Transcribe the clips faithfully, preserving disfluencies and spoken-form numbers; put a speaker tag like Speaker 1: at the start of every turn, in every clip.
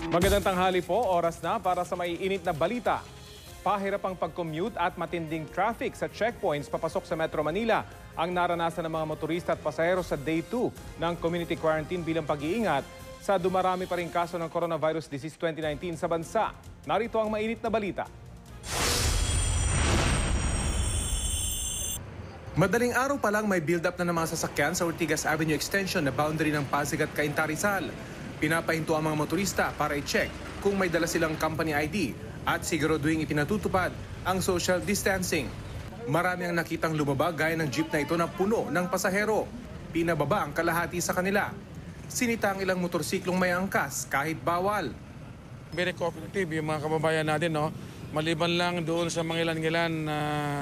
Speaker 1: Magandang tanghali po, oras na para sa maiinit na balita. Pahirap ang pag-commute at matinding traffic sa checkpoints papasok sa Metro Manila ang naranasan ng mga motorista at pasahero sa Day two ng community quarantine bilang pag-iingat sa dumarami pa rin kaso ng Coronavirus Disease twenty nineteen sa bansa. Narito ang mainit na balita. Madaling araw pa lang may build-up na ng mga sasakyan sa Ortigas Avenue Extension na boundary ng Pasig at Cainta Rizal. Pinapahinto ang mga motorista para i-check kung may dala silang company I D at siguraduhin ipinatutupad ang social distancing. Marami ang nakitang lumabag gaya ng jeep na ito na puno ng pasahero. Pinababa ang kalahati sa kanila. Sinita ang ilang motorsiklong may angkas kahit bawal.
Speaker 2: Very cooperative yung mga kababayan natin, no? Maliban lang doon sa mga ilan-ilan na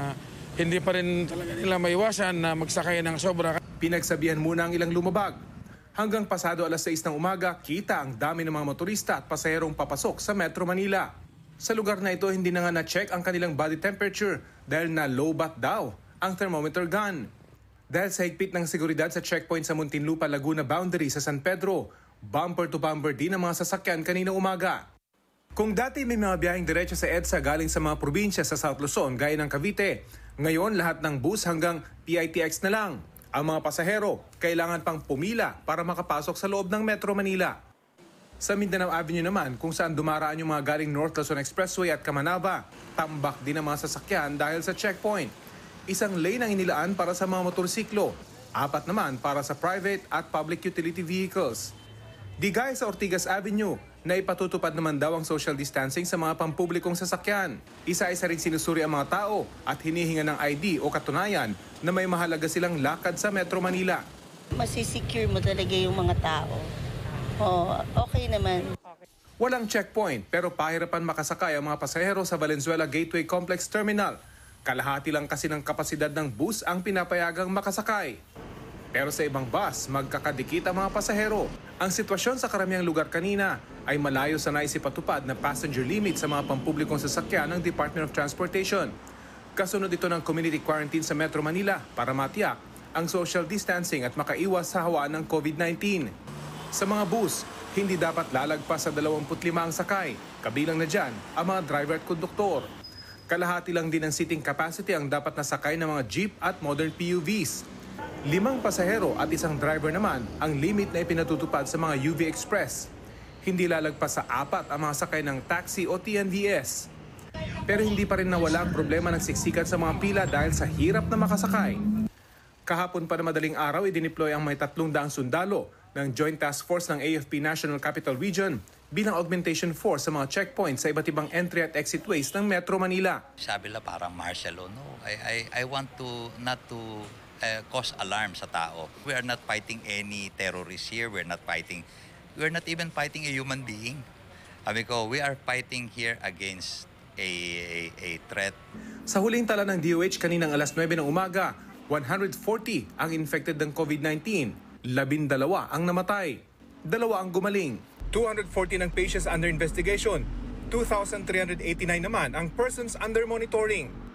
Speaker 2: hindi pa rin talaga nila maiwasan na magsakay ng sobra.
Speaker 1: Pinagsabihan muna ang ilang lumabag. Hanggang pasado alas sais ng umaga, kita ang dami ng mga motorista at pasaherong papasok sa Metro Manila. Sa lugar na ito, hindi na nga na-check ang kanilang body temperature dahil na low bat daw ang thermometer gun. Dahil sa higpit ng seguridad sa checkpoint sa Muntinlupa, Laguna boundary sa San Pedro, bumper to bumper din ang mga sasakyan kanina umaga. Kung dati may mga biyaheng diretso sa EDSA galing sa mga probinsya sa South Luzon gaya ng Cavite, ngayon lahat ng bus hanggang P I T X na lang. Ang mga pasahero kailangan pang pumila para makapasok sa loob ng Metro Manila. Sa Mindanao Avenue naman, kung saan dumaraan yung mga galing North Luzon Expressway at Camanaba, tambak din ang mga sasakyan dahil sa checkpoint. Isang lane ang inilaan para sa mga motorsiklo, apat naman para sa private at public utility vehicles. Di gaya sa Ortigas Avenue, na ipatutupad naman daw ang social distancing sa mga pampublikong sasakyan. Isa-isa rin sinusuri ang mga tao at hinihinga ng I D o katunayan na may mahalaga silang lakad sa Metro Manila.
Speaker 3: Masisecure mo talaga yung mga tao. Oh, okay naman.
Speaker 1: Walang checkpoint pero pahirapan makasakay ang mga pasahero sa Valenzuela Gateway Complex Terminal. Kalahati lang kasi ng kapasidad ng bus ang pinapayagang makasakay. Pero sa ibang bus, magkakadikit ang mga pasahero. Ang sitwasyon sa karamihang lugar kanina ay malayo sa naisipatupad na passenger limit sa mga pampublikong sasakyan ng Department of Transportation. Kasunod ito ng community quarantine sa Metro Manila para matiyak ang social distancing at makaiwas sa hawaan ng COVID nineteen. Sa mga bus, hindi dapat lalagpas sa dalawampu't lima ang sakay. Kabilang na dyan ang mga driver at konduktor. Kalahati lang din ang seating capacity ang dapat nasakay ng mga jeep at modern P U Vs. Limang pasahero at isang driver naman ang limit na ipinatutupad sa mga U V Express. Hindi lalagpas sa apat ang mga sakay ng taxi o T N V S. Pero hindi pa rin nawala ang problema ng siksikan sa mga pila dahil sa hirap na makasakay. Kahapon pa na madaling araw, idineploy ang may tatlong daang sundalo ng Joint Task Force ng A F P National Capital Region bilang augmentation force sa mga checkpoints sa iba't ibang entry at exit ways ng Metro Manila.
Speaker 4: Sabi la parang martial law, no? I, I, I want to not to uh, cause alarm sa tao. We are not fighting any terrorists here. We're not fighting, we're not even fighting a human being. Sabi ko, we are fighting here against a, a, a threat.
Speaker 1: Sa huling tala ng D O H kaninang alas nuwebe ng umaga, one hundred forty ang infected ng COVID nineteen. Labindalawa ang namatay. Dalawa ang gumaling. two hundred forty ng patients under investigation. two thousand three hundred eighty-nine naman ang persons under monitoring.